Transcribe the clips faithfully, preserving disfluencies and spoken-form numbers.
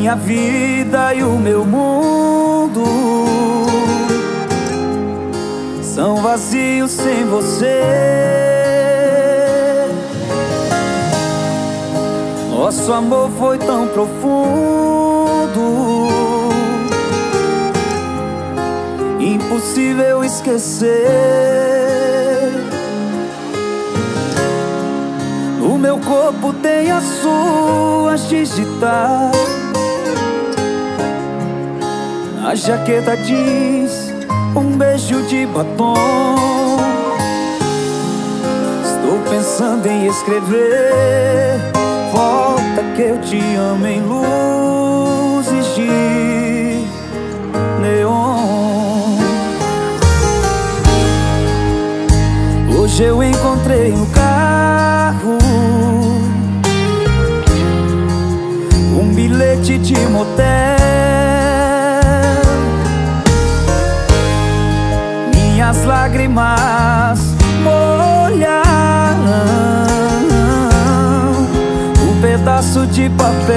minha vida e o meu mundo são vazios sem você. Nosso amor foi tão profundo, impossível esquecer. O meu corpo tem as suas digitais, na jaqueta jeans um beijo de batom. Estou pensando em escrever: volta que eu te amo, em luzes de neon. Hoje eu encontrei no carro um bilhete de motel. Minhas lágrimas molharam um pedaço de papel.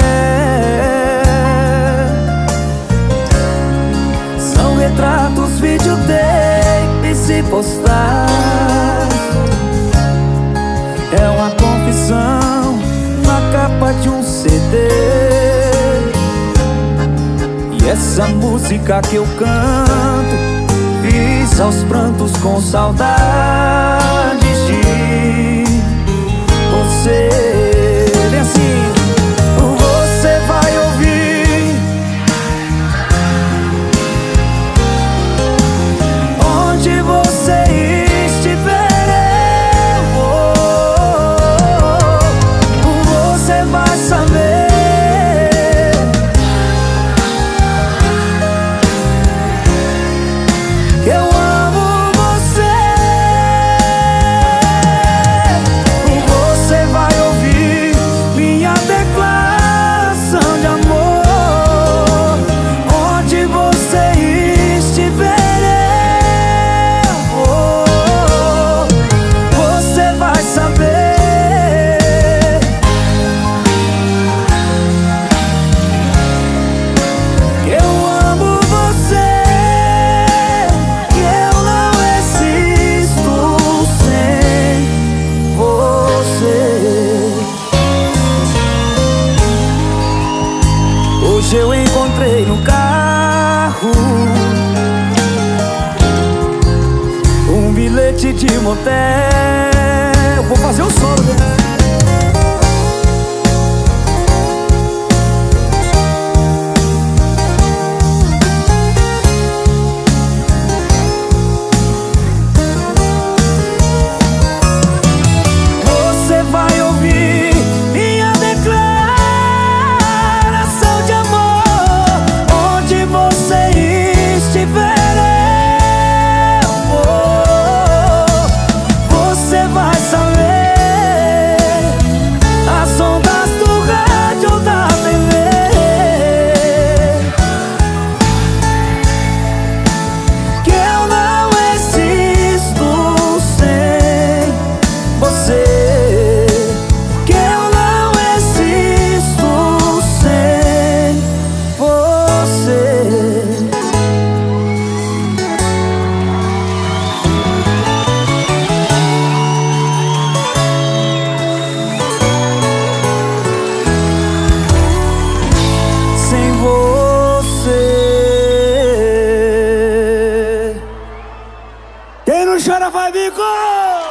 São retratos, videotapes e postais. É uma confissão na capa de um C D. E essa música que eu canto fiz aos prantos com saudades de você. Vem assim, você vai ouvir onde você estiver, eu vou. Você vai saber que eu amo você. Você vai ouvir minha declaração de amor. Onde você estiver, eu vou. Você vai saber que eu amo você, que eu não existo sem você. Hoje eu encontrei no carro um bilhete de motel. Vou fazer o solo, né? Você vai ouvir minha declaração de amor. Onde você estiver, eu vou. Você vai saber as ondas do rádio ou da T V, que eu não existo sem você, que eu não existo sem você. Sem você. Quem não chora vai bico!